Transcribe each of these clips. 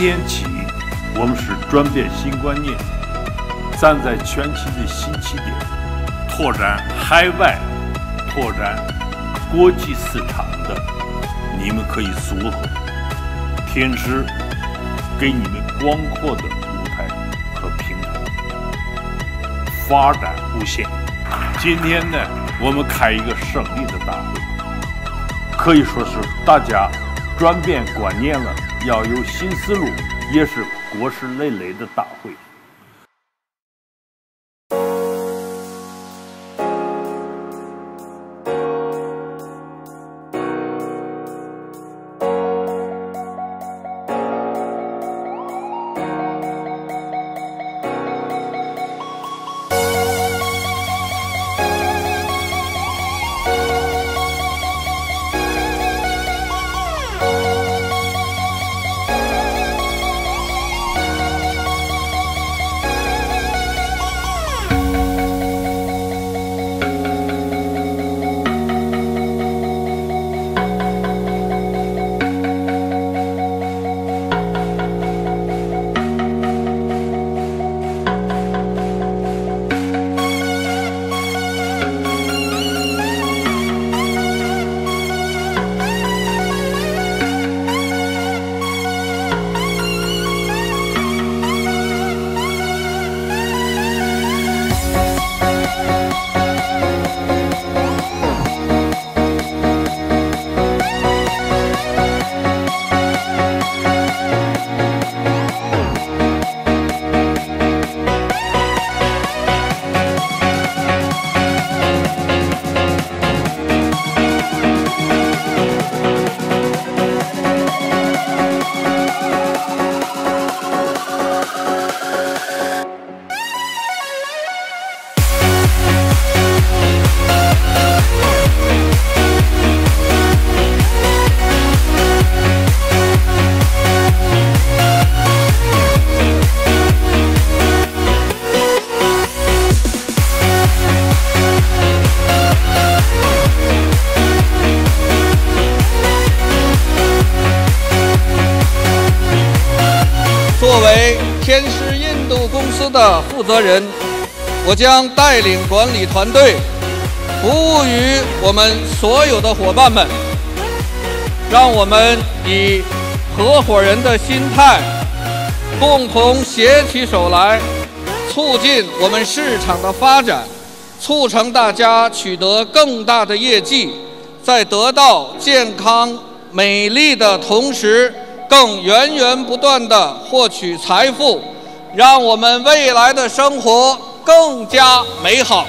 天起，我们是转变新观念，站在全球的新起点，拓展海外、拓展国际市场的，你们可以组合。天师给你们广阔的舞台和平台，发展无限。今天呢，我们开一个胜利的大会，可以说是大家转变观念了，要有新思路，也是国事累累的大会。 作为天狮印度公司的负责人，我将带领管理团队，服务于我们所有的伙伴们。让我们以合伙人的心态，共同携起手来，促进我们市场的发展，促成大家取得更大的业绩，在得到健康美丽的同时，更源源不断地获取财富，让我们未来的生活更加美好。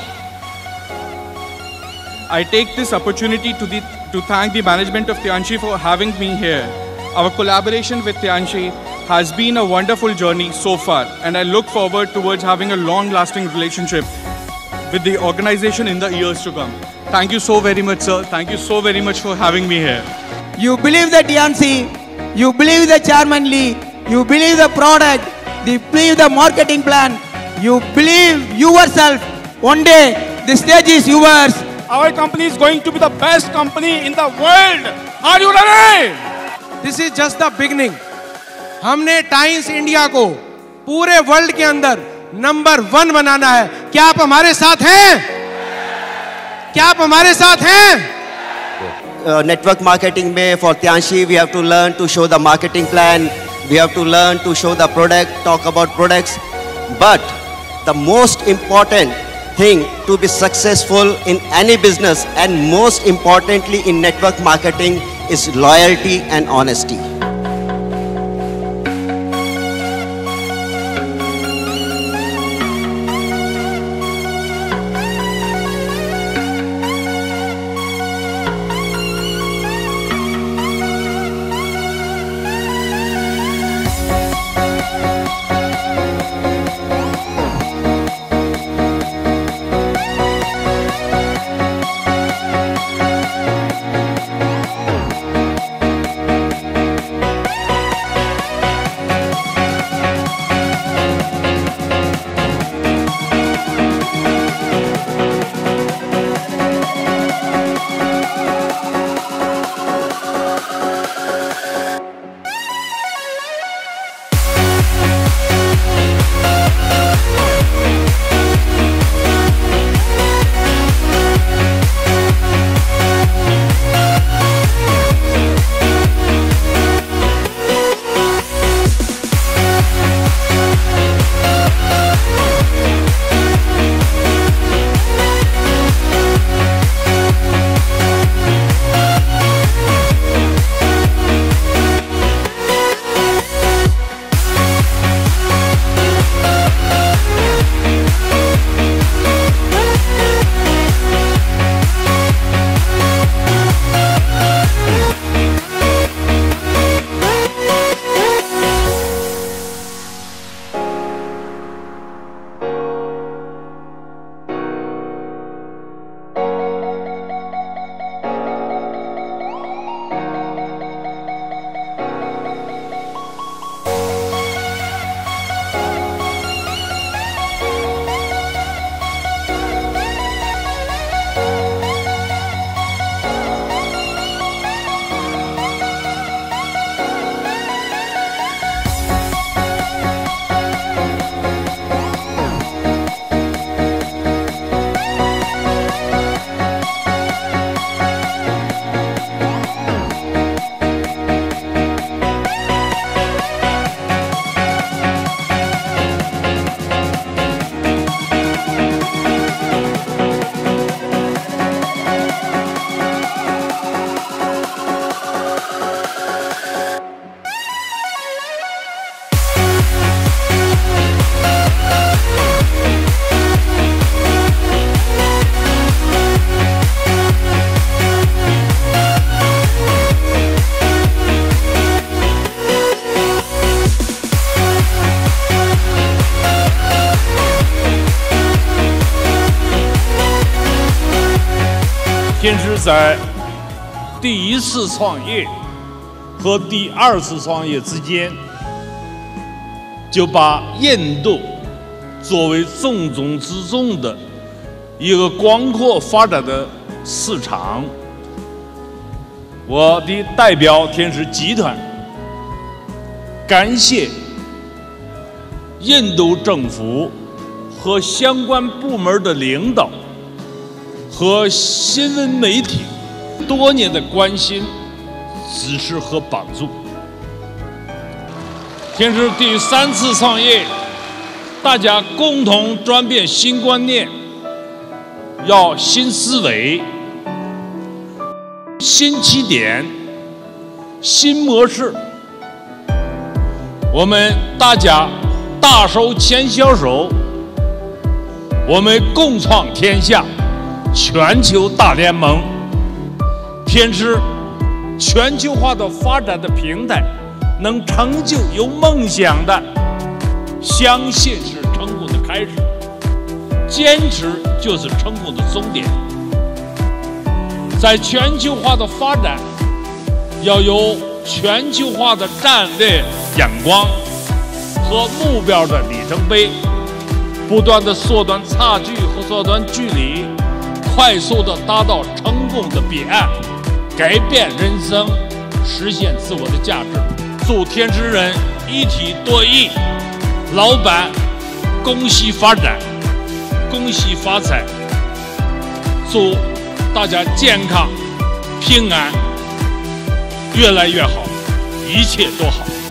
I take this opportunity to thank the management of Tianchi for having me here. Our collaboration with Tianchi has been a wonderful journey so far, and I look forward towards having a long-lasting relationship with the organization in the years to come. Thank you so very much, sir. Thank you so very much for having me here. You believe the Tianchi, you believe the Chairman Lee, you believe the product, you believe the marketing plan, you believe yourself. One day, the stage is yours. Our company is going to be the best company in the world. Are you ready? This is just the beginning. हमने Times India को पूरे वर्ल्ड के अंदर नंबर 1 बनाना है। क्या आप हमारे साथ हैं? क्या आप हमारे साथ हैं? Network marketing में for Tianchi, we have to learn to show the marketing plan. We have to learn to show the product, talk about products. But the most important thing to be successful in any business, and most importantly in network marketing, is loyalty and honesty. 天师在第一次创业和第二次创业之间，就把印度作为重中之重的一个广阔发展的市场。我的代表天师集团感谢印度政府和相关部门的领导和新闻媒体多年的关心、支持和帮助。天师第三次创业，大家共同转变新观念，要新思维、新起点、新模式。我们大家大手牵小手，我们共创天下，全球大联盟。天师全球化的发展的平台，能成就有梦想的，相信是成功的开始，坚持就是成功的终点。在全球化的发展，要有全球化的战略眼光和目标的里程碑，不断的缩短差距和缩短距离，快速的达到成功的彼岸，改变人生，实现自我的价值。祝天师人一体多艺，老板恭喜发展，恭喜发财，祝大家健康平安，越来越好，一切都好。